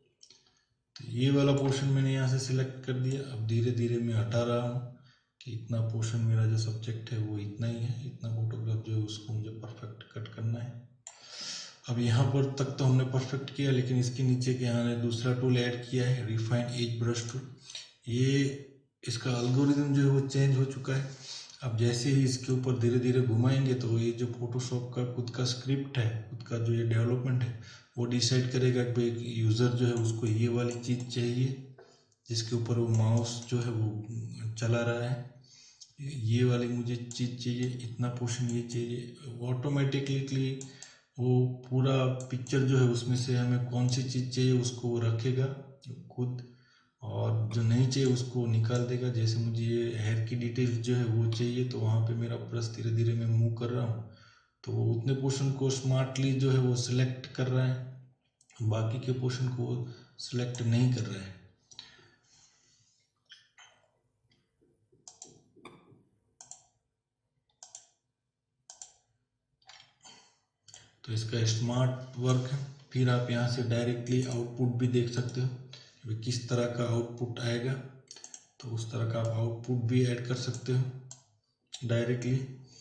तो ये वाला पोर्शन मैंने यहाँ से सिलेक्ट कर दिया। अब धीरे धीरे मैं हटा रहा हूँ कि इतना पोर्शन मेरा जो सब्जेक्ट है वो इतना ही है, इतना फोटोग्राफ जो है उसको मुझे परफेक्ट कट करना है। अब यहाँ पर तक तो हमने परफेक्ट किया, लेकिन इसके नीचे के यहाँ ने दूसरा टूल ऐड किया है, रिफाइन एज ब्रश टूल। ये इसका एल्गोरिदम जो है वो चेंज हो चुका है। अब जैसे ही इसके ऊपर धीरे धीरे घुमाएंगे तो ये जो फोटोशॉप का खुद का स्क्रिप्ट है, खुद का जो ये डेवलपमेंट है, वो डिसाइड करेगा कि एक यूज़र जो है उसको ये वाली चीज़ चाहिए जिसके ऊपर वो माउस जो है वो चला रहा है, ये वाली मुझे चीज़ चाहिए, इतना पोर्शन ये चाहिए। ऑटोमेटिकली वो पूरा पिक्चर जो है उसमें से हमें कौन सी चीज़ चाहिए उसको वो रखेगा खुद, और जो नहीं चाहिए उसको निकाल देगा। जैसे मुझे ये हेयर की डिटेल्स जो है वो चाहिए तो वहाँ पे मेरा ब्रश धीरे धीरे मैं मूव कर रहा हूँ तो वो उतने पोर्शन को स्मार्टली जो है वो सिलेक्ट कर रहा है, बाकी के पोर्शन को वो सिलेक्ट नहीं कर रहा है। तो इसका स्मार्ट वर्क है। फिर आप यहाँ से डायरेक्टली आउटपुट भी देख सकते हो कि किस तरह का आउटपुट आएगा, तो उस तरह का आप आउटपुट भी ऐड कर सकते हो डायरेक्टली।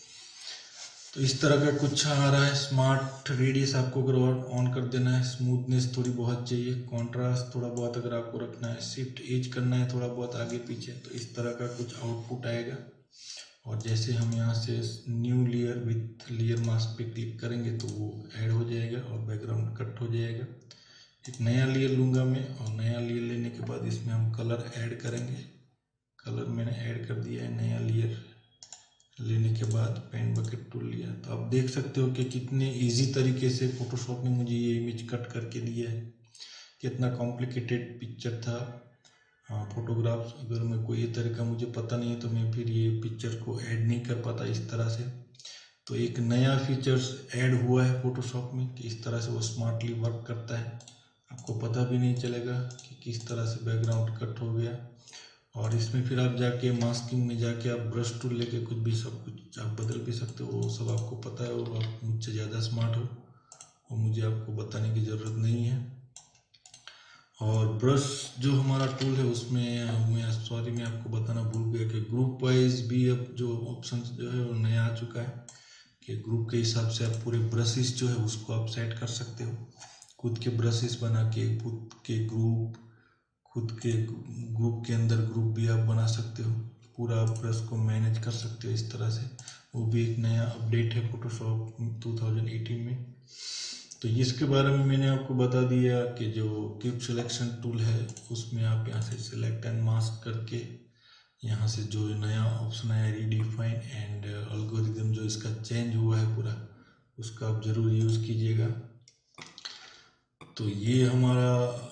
तो इस तरह का कुछ आ रहा है। स्मार्ट रेडियस आपको अगर और ऑन कर देना है, स्मूथनेस थोड़ी बहुत चाहिए, कॉन्ट्रास्ट थोड़ा बहुत अगर आपको रखना है, शिफ्ट एज करना है थोड़ा बहुत आगे पीछे, तो इस तरह का कुछ आउटपुट आएगा। और जैसे हम यहाँ से new layer with layer mask पे क्लिक करेंगे तो वो ऐड हो जाएगा और बैकग्राउंड कट हो जाएगा। एक नया लेयर लूँगा मैं और नया लेयर लेने के बाद इसमें हम कलर ऐड करेंगे। कलर मैंने ऐड कर दिया है। नया लेयर लेने के बाद पेन बकेट टूल लिया, तो आप देख सकते हो कि कितने इजी तरीके से फोटोशॉप ने मुझे ये इमेज कट करके दिया है। कितना कॉम्प्लिकेटेड पिक्चर था, हाँ फोटोग्राफ्स, अगर मैं कोई ये तरीका मुझे पता नहीं है तो मैं फिर ये पिक्चर को ऐड नहीं कर पाता इस तरह से। तो एक नया फीचर्स ऐड हुआ है फोटोशॉप में कि इस तरह से वो स्मार्टली वर्क करता है, आपको पता भी नहीं चलेगा कि किस तरह से बैकग्राउंड कट हो गया। और इसमें फिर आप जाके मास्किंग में जाके आप ब्रश टूल लेके कुछ भी सब कुछ आप बदल भी सकते हो, वो सब आपको पता है और आप मुझसे ज़्यादा स्मार्ट हो और मुझे आपको बताने की ज़रूरत नहीं है। और ब्रश जो हमारा टूल है उसमें मैं सॉरी मैं आपको बताना भूल गया कि ग्रुप वाइज भी अब जो ऑप्शन जो है वो नया आ चुका है कि ग्रुप के हिसाब से आप पूरे ब्रशेस जो है उसको आप सेट कर सकते हो। खुद के ब्रशेस बना के खुद के ग्रुप खुद के ग्रुप के अंदर ग्रुप भी आप बना सकते हो, पूरा ब्रश को मैनेज कर सकते हो इस तरह से। वो भी एक नया अपडेट है फोटोशॉप टू थाउजेंड एटीन में। तो इसके बारे में मैंने आपको बता दिया कि जो क्विक सिलेक्शन टूल है उसमें आप यहाँ से सिलेक्ट एंड मास्क करके यहाँ से जो नया ऑप्शन आया रीडिफाइन एंड एल्गोरिदम जो इसका चेंज हुआ है पूरा, उसका आप ज़रूर यूज़ कीजिएगा। तो ये हमारा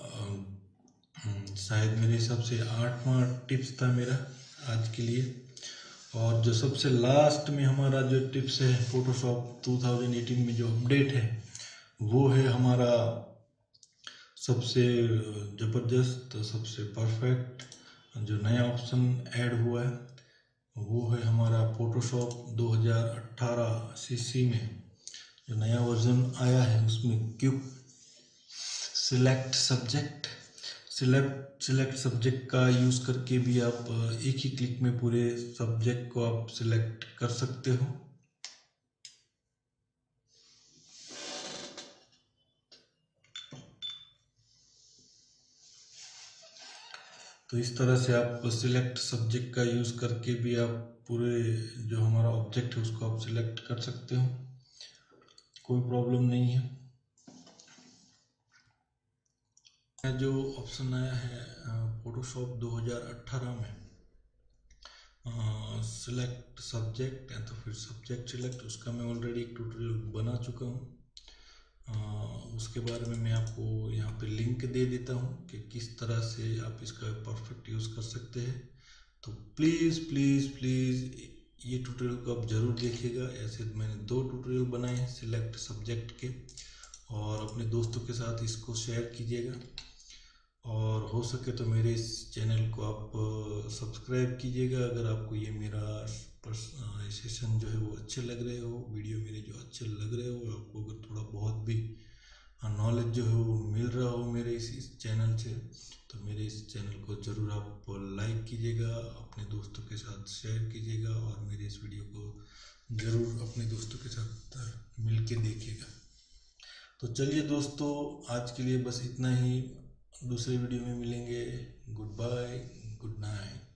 शायद मेरे हिसाब से आठवां टिप्स था मेरा आज के लिए। और जो सबसे लास्ट में हमारा जो टिप्स है फोटोशॉप दो हज़ार अठारह में जो अपडेट है, वो है हमारा सबसे ज़बरदस्त, सबसे परफेक्ट जो नया ऑप्शन ऐड हुआ है, वो है हमारा फोटोशॉप दो हज़ार अठारह सीसी में जो नया वर्जन आया है, उसमें quick select subject select select subject का यूज़ करके भी आप एक ही क्लिक में पूरे सब्जेक्ट को आप सिलेक्ट कर सकते हो। तो इस तरह से आप सिलेक्ट सब्जेक्ट का यूज़ करके भी आप पूरे जो हमारा ऑब्जेक्ट है उसको आप सिलेक्ट कर सकते हो, कोई प्रॉब्लम नहीं है। जो ऑप्शन आया है फोटोशॉप दो हज़ार अठारह में सिलेक्ट सब्जेक्ट है, तो फिर सब्जेक्ट सिलेक्ट, उसका मैं ऑलरेडी एक ट्यूटोरियल बना चुका हूँ। उसके बारे में मैं आपको यहाँ पे लिंक दे देता हूँ कि किस तरह से आप इसका परफेक्ट यूज़ कर सकते हैं। तो प्लीज़ प्लीज़ प्लीज़ ये ट्यूटोरियल को आप ज़रूर देखिएगा। ऐसे मैंने दो ट्यूटोरियल बनाए हैं सिलेक्ट सब्जेक्ट के, और अपने दोस्तों के साथ इसको शेयर कीजिएगा। और हो सके तो मेरे इस चैनल को आप सब्सक्राइब कीजिएगा अगर आपको ये मेरा सेशन जो है वो अच्छे लग रहे हो, वीडियो मेरे जो अच्छे लग रहे हो, आपको अगर थोड़ा बहुत भी नॉलेज जो है वो मिल रहा हो मेरे इस, इस चैनल से, तो मेरे इस चैनल को ज़रूर आप लाइक कीजिएगा, अपने दोस्तों के साथ शेयर कीजिएगा, और मेरे इस वीडियो को ज़रूर अपने दोस्तों के साथ मिल के देखिएगा। तो चलिए दोस्तों, आज के लिए बस इतना ही। दूसरे वीडियो में मिलेंगे। Good bye, good night.